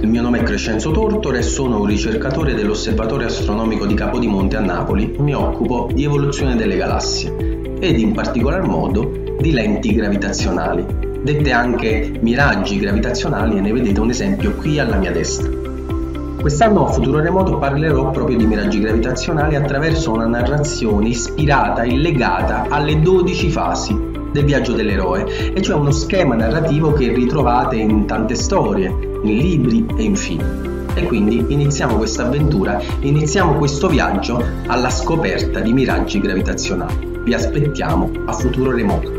Il mio nome è Crescenzo Tortora e sono un ricercatore dell'Osservatorio Astronomico di Capodimonte a Napoli. Mi occupo di evoluzione delle galassie ed in particolar modo di lenti gravitazionali, dette anche miraggi gravitazionali, e ne vedete un esempio qui alla mia destra. Quest'anno a Futuro Remoto parlerò proprio di miraggi gravitazionali attraverso una narrazione ispirata e legata alle 12 fasi del viaggio dell'eroe, e cioè uno schema narrativo che ritrovate in tante storie, in libri e in film. E quindi iniziamo questa avventura, iniziamo questo viaggio alla scoperta di miraggi gravitazionali. Vi aspettiamo a Futuro Remoto.